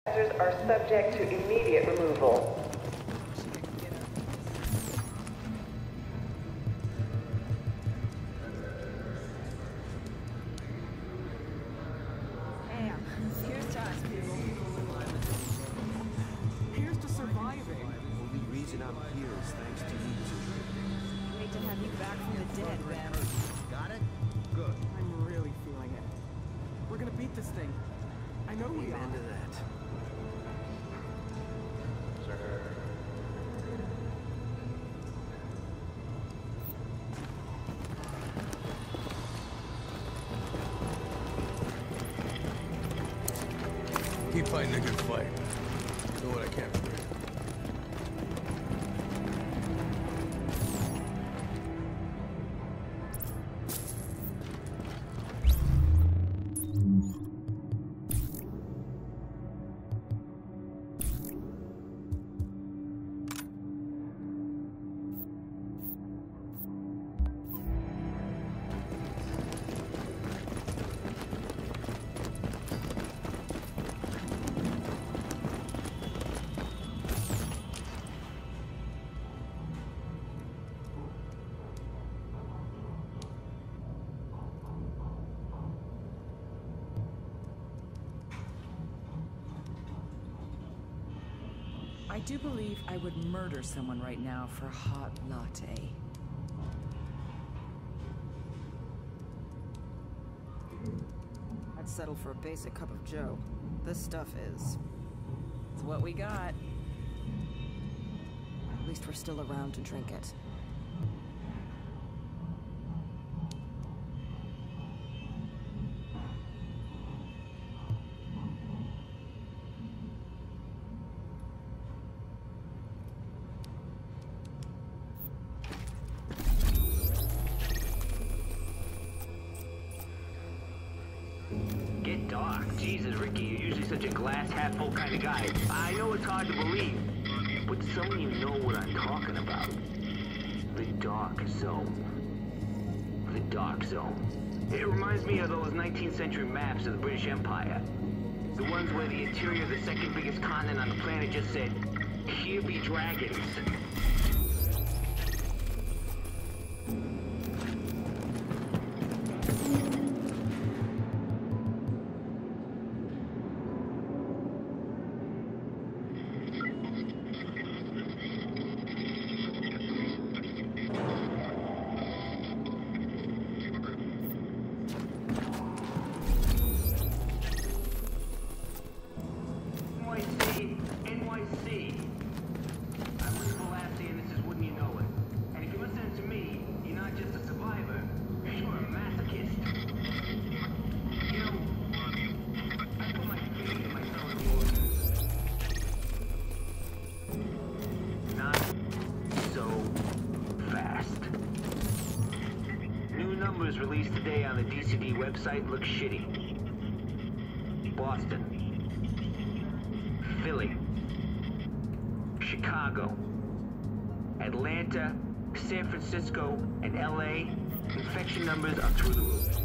Are subject to immediate removal. Damn, here's to us, people. Here's to surviving. The only reason I'm here is thanks to you two. Great to have you back from the dead, Ben. Got it? Good. I'm really feeling it. We're gonna beat this thing. I know we are. Amen to that. Keep fighting a good fight. Do what I can for you. I do believe I would murder someone right now for a hot latte. I'd settle for a basic cup of joe. This stuff is... it's what we got. At least we're still around to drink it. Get dark. Jesus, Ricky, you're usually such a glass half full kind of guy. I know it's hard to believe, but some of you know what I'm talking about. The Dark Zone. The Dark Zone. It reminds me of those 19th century maps of the British Empire. The ones where the interior of the second biggest continent on the planet just said, "Here be dragons." NYC. I was the last saying this is wouldn't you know it. And if you're listening to me, you're not just a survivor, you're a masochist. You know, I put my faith in my fellow warriors. Not so fast. New numbers released today on the DCD website look shitty. Boston. Philly, Chicago, Atlanta, San Francisco, and LA, infection numbers are through the roof.